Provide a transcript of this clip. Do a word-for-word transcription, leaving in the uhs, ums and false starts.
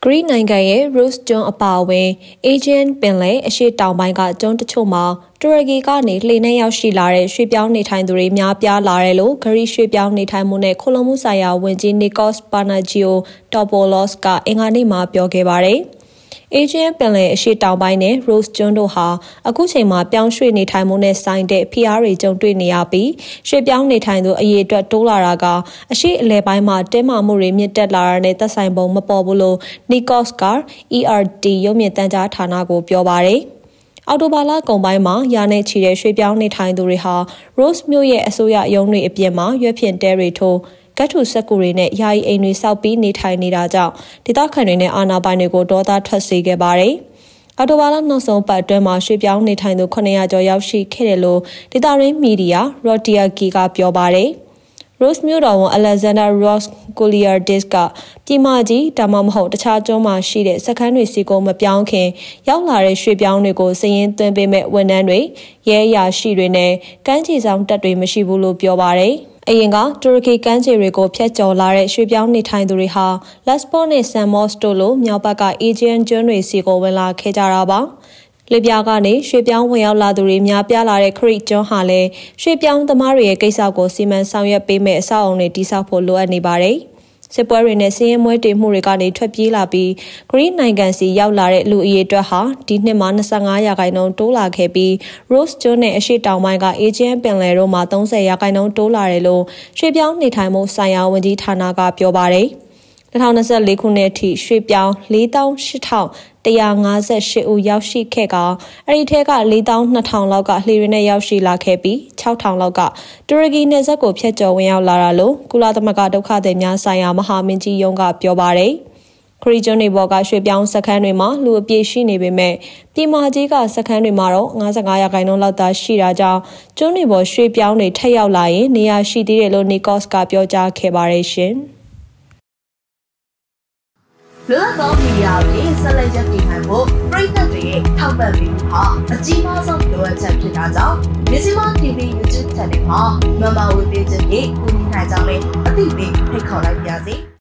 Green နိုင်ငံရဲ့ Rose ကျွန်းအပါအဝင် Aegean ပင်လယ်အရှေ့တောင်ပိုင်းကကျွန်းတချို့မှာတူရကီကနေလှေနဲ့ရောက်ရှိလာတဲ့ရွှေ့ပြောင်းနေထိုင်သူတွေများပြားလာတယ်လို့ဂရီရွှေ့ပြောင်းနေထိုင်မှုနဲ့ခိုလုံမှုဆိုင်ရာဝန်ကြီး Nikos Panagiotopulos ကအင်္ဂါနေ့မှာပြောခဲ့ပါတယ်။ Aegean ပင်လယ်အရှေ့တောင်ပိုင်းနဲ့ Rose ကျွန်းတို့ဟာအခုချိန်မှာပြောင်းရွှေ့နေထိုင်မှုနဲ့ဆိုင်တဲ့ဖိအားတွေကြုံတွေ့နေရပြီးရွှေ့ပြောင်းနေထိုင်သူအရေးအတွက်တိုးလာတာကအရှေ့အလယ်ပိုင်းမှာတင်းမာမှုတွေမြင့်တက်လာတာနဲ့သက်ဆိုင်ပုံမပေါ်ဘူးလို့ Nikos က E R T ရုပ်မြင်သံကြားဌာနကိုပြောပါတယ်။အော်တိုဘာလကုန်ပိုင်းမှာရာနဲ့ချီတဲ့ရွှေ့ပြောင်းနေထိုင်သူတွေဟာ Rose မြို့ရဲ့အစိုးရရုံးတွေအပြင်မှာရွက်ဖျင်တဲတွေထိုးကတ်ထူစက်ကူတွေနဲ့ယာယီအိမ်တွေစောက်ပြီးနေထိုင်နေတာကြောင့်ဒေသခံတွေနဲ့အာဏာပိုင်တွေကိုဒေါသထွက်စေခဲ့ပါတယ်။အော်တိုဘာလနောက်ဆုံးပတ်အတွင်းမှာရွှေ့ပြောင်းနေထိုင်သူခုနှစ်ရာကျော်ရောက်ရှိခဲ့တယ်လို့ဒေသရင်းမီဒီယာ Rotiaki ကပြောပါတယ်။ Rose မြို့တော်ဝန် Alexander Roskoliadis ကပြည်မကြီးဒါမှမဟုတ်တခြားကျွန်းမှာရှိတဲ့စခန်းတွေစီကိုမပြောင်းခင်ရောက်လာတဲ့ရွှေ့ပြောင်းတွေကိုစည်ရင်းသွင်းပေးမဲ့ဝန်ထမ်းတွေရဲအရာရှိတွေနဲ့ကမ်းခြေဆောင်တပ်တွေမရှိဘူးလို့ပြောပါတယ်။အရင်ကတူရကီကမ်းခြေတွေကိုဖျက်ကျော်လာတဲ့ရွှေ့ပြောင်းနေထိုင်သူတွေဟာ Lesbos နဲ့ Samos တို့လိုမြောက်ဘက်က Aegean ကျွန်းတွေစီကိုဝင်လာခဲ့ကြတာပါ။လေပြာကနေရွှေ့ပြောင်းဝင်ရောက်လာသူတွေများပြားလာတဲ့ခရီးကျွန်းဟာလည်းရွှေ့ပြောင်းသမားတွေရဲ့ကိစ္စကိုစီမံဆောင်ရွက်ပေးမဲ့အဆောက်အုံတွေတည်ဆောက်ဖို့လိုအပ်နေပါတယ်။စစ်ပွဲတွေနဲ့စည်ရင်မွဲတေမှုတွေကနေထွက်ပြေးလာပြီးဂရိနိုင်ငံစီရောက်လာတဲ့လူအရေးအတွက်ဟာဒီနှစ်မှာ25ရာခိုင်နှုန်းတိုးလာခဲ့ပြီး Rose ကျွန်းနဲ့အရှေ့တောင်ပိုင်းက Aegean ပင်လယ်တို့မှာ30ရာခိုင်နှုန်းတိုးလာတယ်လို့ရွှေ့ပြောင်းနေထိုင်မှုဆိုင်ရာဝန်ကြီးဌာနကပြောပါတယ်။၂၀၂၄ခုနှစ်အထိရွှေ့ပြောင်း လေးသောင်းရှစ်ထောင်တစ်ရာငါးဆယ်ရှစ်ဦးရောက်ရှိခဲ့ကအဲ့ဒီထဲက လေးသောင်းနှစ်ထောင်လောက်ကလှေတွေနဲ့ရောက်ရှိလာခဲ့ပြီးခြောက်ထောင်လောက်ကတူရကီနယ်စပ်ကိုဖျက်ကျော်ဝင်ရောက်လာတာလို့ကုလသမဂ္ဂဒုက္ခသည်များဆိုင်ရာမဟာမင်းကြီးရုံးကပြောပါတယ်။ခရီးကျွန်းတွေပေါ်ကရွှေ့ပြောင်းစခန်းတွေမှာလူအပြည့်ရှိနေပေမဲ့ပြည်မကြီးကစခန်းတွေမှာတော့55ရာခိုင်နှုန်းလောက်သာရှိတာကြောင့်ကျွန်းတွေပေါ်ရွှေ့ပြောင်းတွေထက်ရောက်လာရင်နေရာရှိသေးတယ်လို့ Nikos ကပြောကြားခဲ့ပါတယ်ရှင်။လွတ်သောမီဒီယာတွေဆက်လက်ရည်တည်နိုင်ဖို့ပြည်သက်တွေရဲ့ထောက်ပံ့ပေးမှုဟာအကြီးမားဆုံးလိုအပ်ချက်ဖြစ်တာကြောင့် Mizima တီဗီ YouTube Channel မှာမမဝေပေးခြင်းဖြင့်ကူညီနိုင်ကြောင်းလည်းအသိပေးဖိတ်ခေါ်လိုက်ပါရစေ။